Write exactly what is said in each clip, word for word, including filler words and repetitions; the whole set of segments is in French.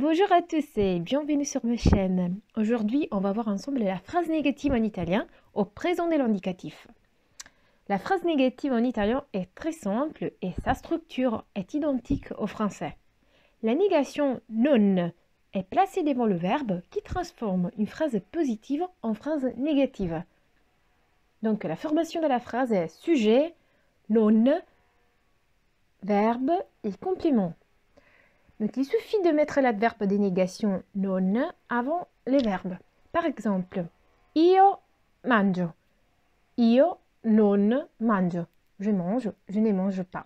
Bonjour à tous et bienvenue sur ma chaîne. Aujourd'hui, on va voir ensemble la phrase négative en italien au présent de l'indicatif. La phrase négative en italien est très simple et sa structure est identique au français. La négation non est placée devant le verbe qui transforme une phrase positive en phrase négative. Donc la formation de la phrase est sujet, non, verbe et complément. Donc, il suffit de mettre l'adverbe de négation non avant les verbes. Par exemple, io mangio. Io non mangio. Je mange, je ne mange pas.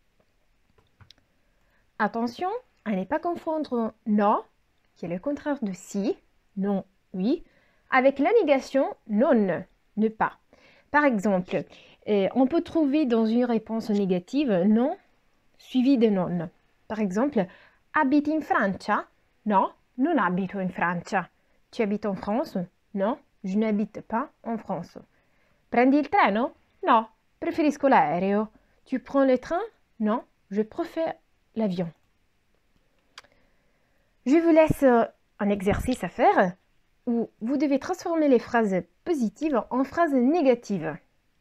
Attention à ne pas confondre no, qui est le contraire de si, non, oui, avec la négation non, ne pas. Par exemple, eh, on peut trouver dans une réponse négative non suivi de non. Par exemple, abiti in Francia? No, non abito in Francia. Tu habites en France? Non, je n'habite pas en France. Prendi il treno? No, preferisco l'aereo. Tu prends le train? Non, je préfère l'avion. Je vous laisse un exercice à faire où vous devez transformer les phrases positives en phrases négatives.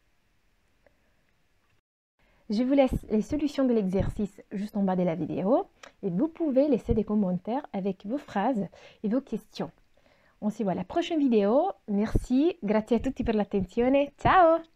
Je vous laisse les solutions de l'exercice juste en bas de la vidéo et vous pouvez laisser des commentaires avec vos phrases et vos questions. On se voit à la prochaine vidéo. Merci, grazie a tutti per l'attenzione. Ciao!